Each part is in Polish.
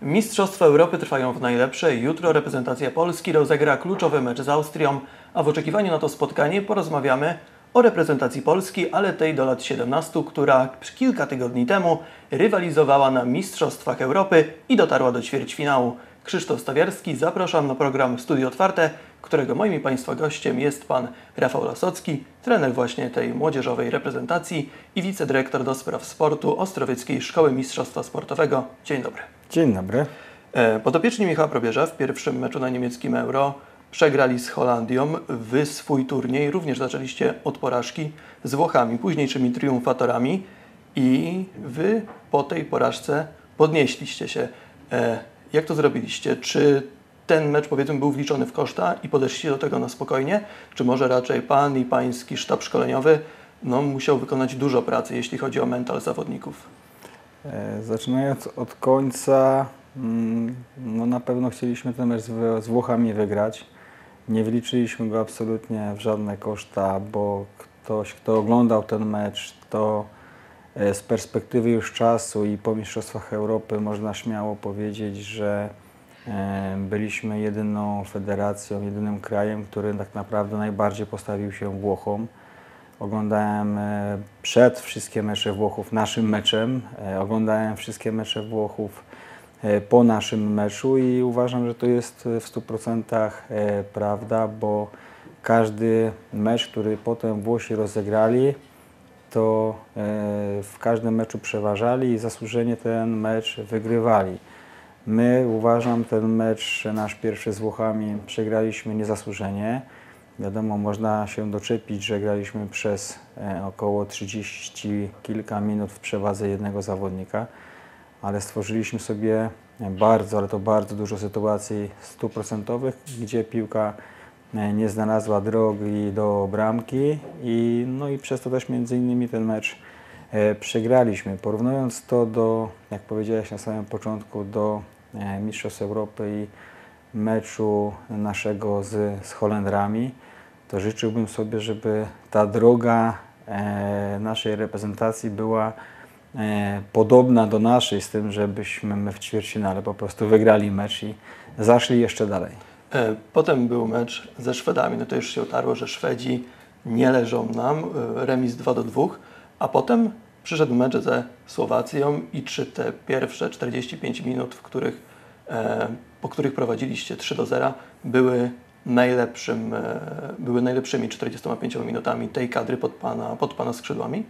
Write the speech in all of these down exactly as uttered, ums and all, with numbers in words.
Mistrzostwa Europy trwają w najlepsze. Jutro reprezentacja Polski rozegra kluczowy mecz z Austrią, a w oczekiwaniu na to spotkanie porozmawiamy o reprezentacji Polski, ale tej do lat siedemnastu, która kilka tygodni temu rywalizowała na Mistrzostwach Europy i dotarła do ćwierćfinału. Krzysztof Stawiarski, zapraszam na program Studio Otwarte, którego moim i Państwa gościem jest Pan Rafał Lasocki, trener właśnie tej młodzieżowej reprezentacji i wicedyrektor do spraw sportu Ostrowieckiej Szkoły Mistrzostwa Sportowego. Dzień dobry. Dzień dobry. Podopieczni Michała Probierza w pierwszym meczu na niemieckim Euro przegrali z Holandią. Wy swój turniej również zaczęliście od porażki z Włochami, późniejszymi triumfatorami i Wy po tej porażce podnieśliście się. Jak to zrobiliście? Czy ten mecz, powiedzmy, był wliczony w koszta i podeszliście do tego na spokojnie? Czy może raczej Pan i Pański sztab szkoleniowy no, musiał wykonać dużo pracy, jeśli chodzi o mental zawodników? Zaczynając od końca, no na pewno chcieliśmy ten mecz z, z Włochami wygrać. Nie wliczyliśmy go absolutnie w żadne koszta, bo ktoś, kto oglądał ten mecz, to z perspektywy już czasu i po Mistrzostwach Europy można śmiało powiedzieć, że byliśmy jedyną federacją, jedynym krajem, który tak naprawdę najbardziej postawił się Włochom. Oglądałem przed wszystkie mecze Włochów naszym meczem, oglądałem wszystkie mecze Włochów po naszym meczu i uważam, że to jest w stu procentach prawda, bo każdy mecz, który potem Włosi rozegrali, to w każdym meczu przeważali i zasłużenie ten mecz wygrywali. My, uważam, ten mecz nasz pierwszy z Włochami przegraliśmy niezasłużenie. Wiadomo, można się doczepić, że graliśmy przez około trzydzieści kilka minut w przewadze jednego zawodnika, ale stworzyliśmy sobie bardzo, ale to bardzo dużo sytuacji stuprocentowych, gdzie piłka nie znalazła drogi do bramki i, no i przez to też między innymi ten mecz przegraliśmy. Porównując to do, jak powiedziałeś na samym początku, do Mistrzostw Europy i meczu naszego z, z Holendrami, to życzyłbym sobie, żeby ta droga e, naszej reprezentacji była e, podobna do naszej, z tym, żebyśmy my w ćwierćfinale po prostu wygrali mecz i zaszli jeszcze dalej. Potem był mecz ze Szwedami, no to już się utarło, że Szwedzi nie leżą nam, remis dwa do dwóch, a potem przyszedł mecz ze Słowacją i czy te pierwsze czterdzieści pięć minut, w których, e, po których prowadziliście trzy do zera, były, najlepszym, e, były najlepszymi czterdziestoma pięcioma minutami tej kadry pod Pana, pod pana skrzydłami?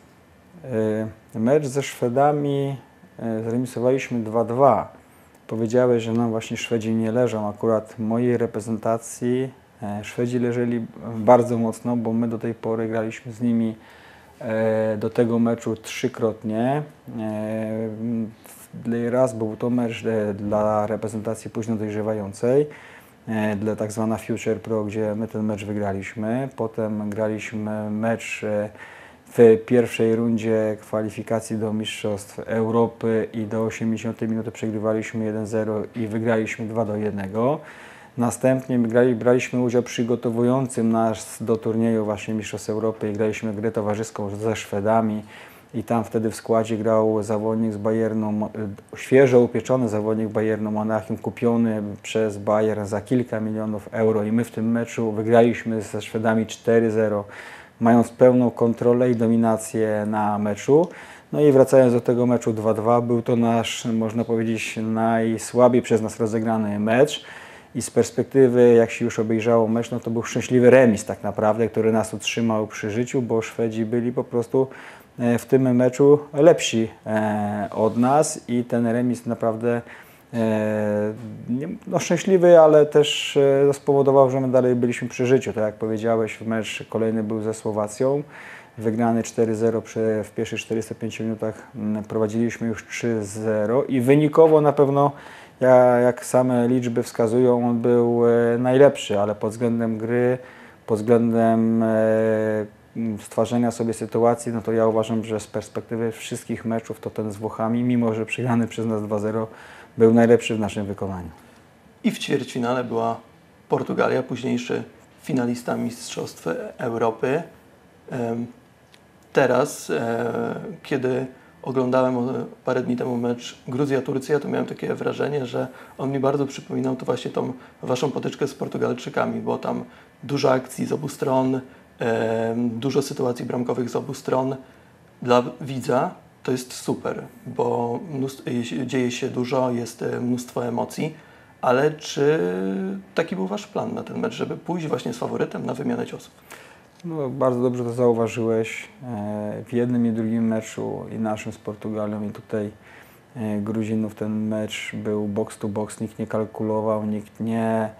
E, mecz ze Szwedami e, zremisowaliśmy dwa dwa. Powiedziałeś, że nam właśnie Szwedzi nie leżą. Akurat w mojej reprezentacji e, Szwedzi leżeli bardzo mocno, bo my do tej pory graliśmy z nimi e, do tego meczu trzykrotnie. E, raz był to mecz e, dla reprezentacji późno dojrzewającej, e, dla tak zwana Future Pro, gdzie my ten mecz wygraliśmy. Potem graliśmy mecz e, w pierwszej rundzie kwalifikacji do Mistrzostw Europy i do osiemdziesiątej minuty przegrywaliśmy jeden zero i wygraliśmy dwa do jednego. Następnie grali, braliśmy udział przygotowującym nas do turnieju właśnie Mistrzostw Europy i graliśmy grę towarzyską ze Szwedami i tam wtedy w składzie grał zawodnik z Bayernu, świeżo upieczony zawodnik Bayernu Monachium, kupiony przez Bayern za kilka milionów euro i my w tym meczu wygraliśmy ze Szwedami cztery zero. Mając pełną kontrolę i dominację na meczu. No i wracając do tego meczu dwa dwa, był to nasz, można powiedzieć, najsłabiej przez nas rozegrany mecz i z perspektywy, jak się już obejrzało mecz, no to był szczęśliwy remis tak naprawdę, który nas utrzymał przy życiu, bo Szwedzi byli po prostu w tym meczu lepsi od nas i ten remis naprawdę no, szczęśliwy, ale też spowodował, że my dalej byliśmy przy życiu. Tak jak powiedziałeś, mecz kolejny był ze Słowacją, wygrany cztery zero w pierwszych czterdziestu pięciu minutach, prowadziliśmy już trzy zero i wynikowo na pewno, jak same liczby wskazują, on był najlepszy, ale pod względem gry, pod względem stwarzania sobie sytuacji, no to ja uważam, że z perspektywy wszystkich meczów to ten z Włochami, mimo że przegrany przez nas dwa zero, był najlepszy w naszym wykonaniu. I w ćwierćfinale była Portugalia, późniejszy finalista Mistrzostw Europy. Teraz, kiedy oglądałem parę dni temu mecz Gruzja-Turcja, to miałem takie wrażenie, że on mi bardzo przypominał to właśnie tą waszą potyczkę z Portugalczykami, bo tam dużo akcji z obu stron, e, dużo sytuacji bramkowych z obu stron. Dla widza to jest super, bo mnóstwo, dzieje się dużo, jest mnóstwo emocji, ale czy taki był wasz plan na ten mecz, żeby pójść właśnie z faworytem na wymianę ciosów? No, bardzo dobrze to zauważyłeś. W jednym i drugim meczu, i naszym z Portugalią, i tutaj Gruzinów, ten mecz był box to box, nikt nie kalkulował, nikt nie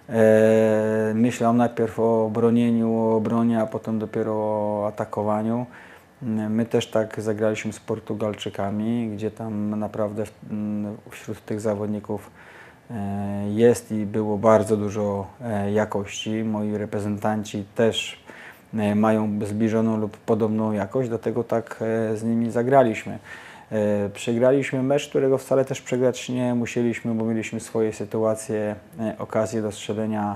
e, myślał najpierw o bronieniu, o obronie, a potem dopiero o atakowaniu. My też tak zagraliśmy z Portugalczykami, gdzie tam naprawdę wśród tych zawodników jest i było bardzo dużo jakości. Moi reprezentanci też mają zbliżoną lub podobną jakość, dlatego tak z nimi zagraliśmy. Przegraliśmy mecz, którego wcale też przegrać nie musieliśmy, bo mieliśmy swoje sytuacje, okazje do strzelenia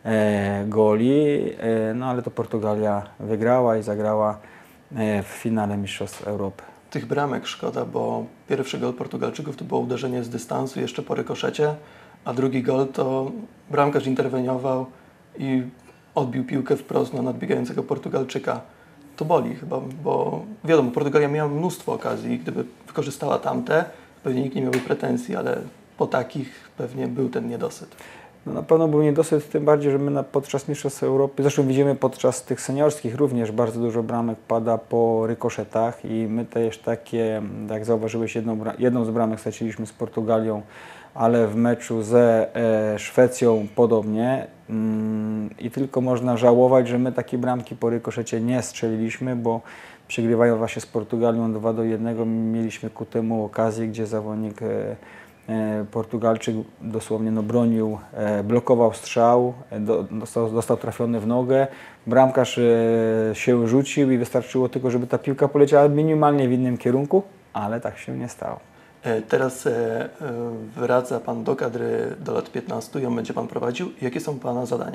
goli, no ale to Portugalia wygrała i zagrała w finale Mistrzostw Europy. Tych bramek szkoda, bo pierwszy gol Portugalczyków to było uderzenie z dystansu jeszcze po rykoszecie, a drugi gol to bramkarz interweniował i odbił piłkę wprost na nadbiegającego Portugalczyka. To boli chyba, bo wiadomo, Portugalia miała mnóstwo okazji, gdyby wykorzystała tamte, pewnie nikt nie miałby pretensji, ale po takich pewnie był ten niedosyt. No na pewno był niedosyt, tym bardziej, że my na, podczas Mistrzostw Europy, zresztą widzimy podczas tych seniorskich również bardzo dużo bramek pada po rykoszetach i my też takie, jak zauważyłeś, jedną, jedną z bramek straciliśmy z Portugalią, ale w meczu ze e, Szwecją podobnie mm, i tylko można żałować, że my takie bramki po rykoszecie nie strzeliliśmy, bo przegrywając właśnie z Portugalią dwa do jednego mieliśmy ku temu okazję, gdzie zawodnik e, Portugalczyk dosłownie no, bronił, blokował strzał, dostał, dostał trafiony w nogę, bramkarz się rzucił i wystarczyło tylko, żeby ta piłka poleciała minimalnie w innym kierunku, ale tak się nie stało. Teraz wraca Pan do kadry do lat piętnastu, ją będzie Pan prowadził. Jakie są Pana zadania?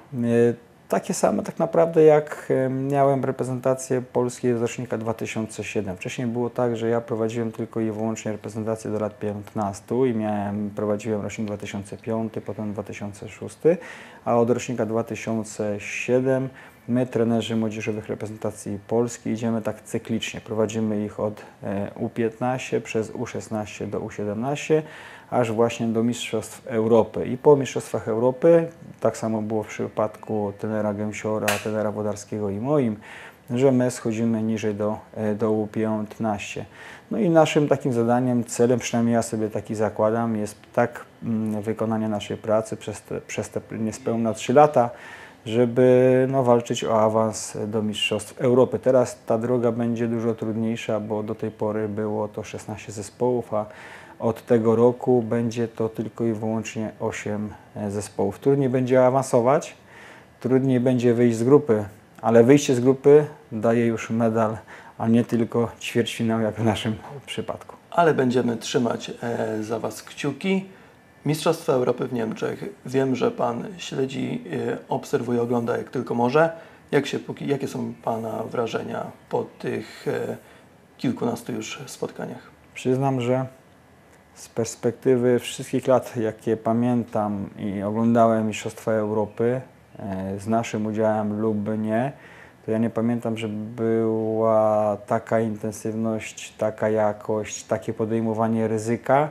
Takie same tak naprawdę jak miałem reprezentację Polski z rocznika dwa tysiące siódmego. Wcześniej było tak, że ja prowadziłem tylko i wyłącznie reprezentację do lat piętnastu i miałem, prowadziłem rocznik dwa tysiące piąty, potem dwa tysiące szósty, a od rocznika dwa tysiące siódmego my, trenerzy młodzieżowych reprezentacji Polski, idziemy tak cyklicznie. Prowadzimy ich od U piętnaście przez U szesnaście do U siedemnaście, aż właśnie do Mistrzostw Europy. I po Mistrzostwach Europy, tak samo było w przypadku trenera Gęsiora, trenera Wodarskiego i moim, że my schodzimy niżej do, do U piętnaście. No i naszym takim zadaniem, celem, przynajmniej ja sobie taki zakładam, jest tak mm, wykonanie naszej pracy przez te, przez te niespełna trzy lata, żeby no, walczyć o awans do Mistrzostw Europy. Teraz ta droga będzie dużo trudniejsza, bo do tej pory było to szesnaście zespołów, a od tego roku będzie to tylko i wyłącznie osiem zespołów. Trudniej będzie awansować, trudniej będzie wyjść z grupy, ale wyjście z grupy daje już medal, a nie tylko ćwierćfinał, jak w naszym przypadku. Ale będziemy trzymać e, za Was kciuki. Mistrzostwa Europy w Niemczech. Wiem, że Pan śledzi, obserwuje, ogląda jak tylko może. Jak się, jakie są Pana wrażenia po tych kilkunastu już spotkaniach? Przyznam, że z perspektywy wszystkich lat, jakie pamiętam i oglądałem Mistrzostwa Europy z naszym udziałem lub nie, to ja nie pamiętam, że była taka intensywność, taka jakość, takie podejmowanie ryzyka,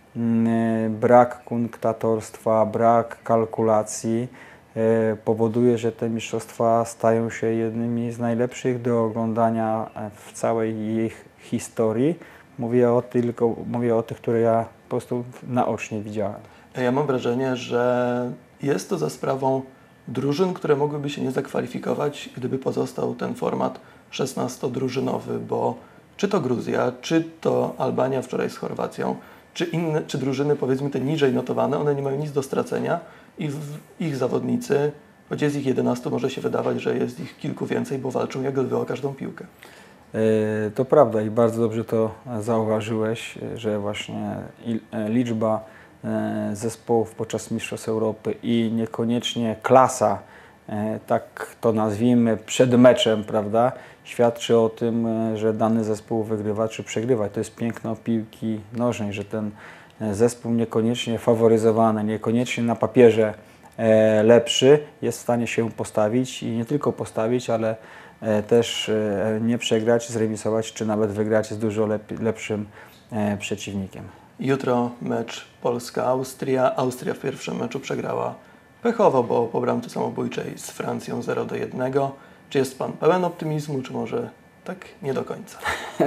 brak kunktatorstwa, brak kalkulacji powoduje, że te mistrzostwa stają się jednymi z najlepszych do oglądania w całej ich historii. Mówię o, tylko, mówię o tych, które ja po prostu naocznie widziałem. Ja mam wrażenie, że jest to za sprawą drużyn, które mogłyby się nie zakwalifikować, gdyby pozostał ten format szesnastodrużynowy, bo czy to Gruzja, czy to Albania wczoraj z Chorwacją, czy inne, czy drużyny, powiedzmy te niżej notowane, one nie mają nic do stracenia i w, ich zawodnicy, choć jest ich jedenastu, może się wydawać, że jest ich kilku więcej, bo walczą jak lwy o każdą piłkę. To prawda i bardzo dobrze to zauważyłeś, że właśnie liczba zespołów podczas Mistrzostw Europy i niekoniecznie klasa tak to nazwijmy, przed meczem, prawda, świadczy o tym, że dany zespół wygrywa czy przegrywa. To jest piękno piłki nożnej, że ten zespół niekoniecznie faworyzowany, niekoniecznie na papierze lepszy jest w stanie się postawić i nie tylko postawić, ale też nie przegrać, zremisować czy nawet wygrać z dużo lep- lepszym przeciwnikiem. Jutro mecz Polska-Austria. Austria w pierwszym meczu przegrała pechowo, bo po bramce samobójczej z Francją zero do jednego. Czy jest Pan pełen optymizmu, czy może tak nie do końca?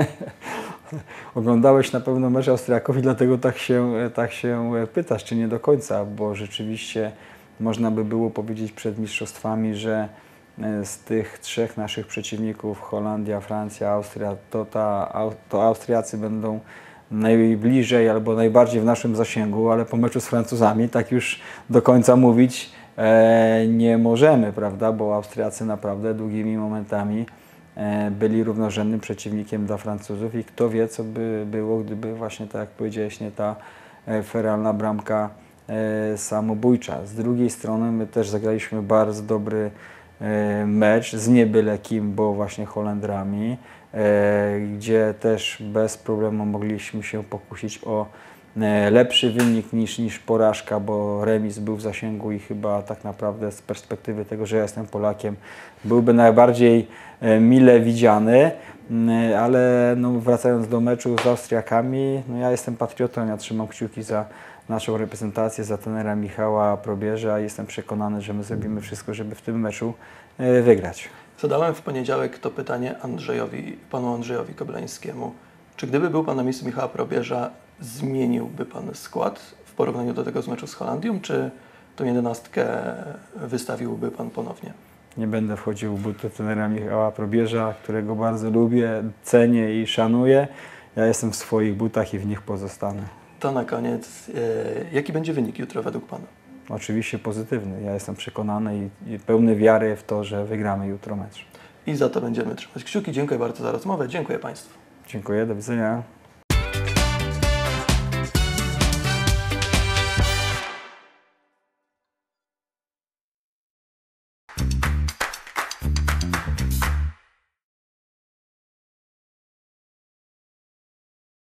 Oglądałeś na pewno mecz Austriaków i dlatego tak się, tak się pytasz, czy nie do końca, bo rzeczywiście można by było powiedzieć przed mistrzostwami, że z tych trzech naszych przeciwników, Holandia, Francja, Austria, to, ta, to Austriacy będą najbliżej albo najbardziej w naszym zasięgu, ale po meczu z Francuzami tak już do końca mówić e, nie możemy, prawda, bo Austriacy naprawdę długimi momentami e, byli równorzędnym przeciwnikiem dla Francuzów i kto wie, co by było, gdyby właśnie, tak jak powiedziałeś, nie ta e, feralna bramka e, samobójcza. Z drugiej strony my też zagraliśmy bardzo dobry e, mecz z nie byle kim, bo właśnie Holendrami, E, gdzie też bez problemu mogliśmy się pokusić o e, lepszy wynik niż, niż porażka, bo remis był w zasięgu i chyba tak naprawdę z perspektywy tego, że ja jestem Polakiem, byłby najbardziej e, mile widziany, e, ale no, wracając do meczu z Austriakami, no, ja jestem patriotą, ja trzymam kciuki za naszą reprezentację, za trenera Michała Probierza i jestem przekonany, że my zrobimy wszystko, żeby w tym meczu e, wygrać. Zadałem w poniedziałek to pytanie Andrzejowi, panu Andrzejowi Kobleńskiemu. Czy gdyby był Pan na miejscu Michała Probierza, zmieniłby Pan skład w porównaniu do tego z meczu z Holandią, czy tą jedenastkę wystawiłby Pan ponownie? Nie będę wchodził w buty trenera Michała Probierza, którego bardzo lubię, cenię i szanuję. Ja jestem w swoich butach i w nich pozostanę. To na koniec, e, jaki będzie wynik jutro według Pana? Oczywiście pozytywny. Ja jestem przekonany i, i pełny wiary w to, że wygramy jutro mecz. I za to będziemy trzymać kciuki. Dziękuję bardzo za rozmowę. Dziękuję Państwu. Dziękuję, do widzenia.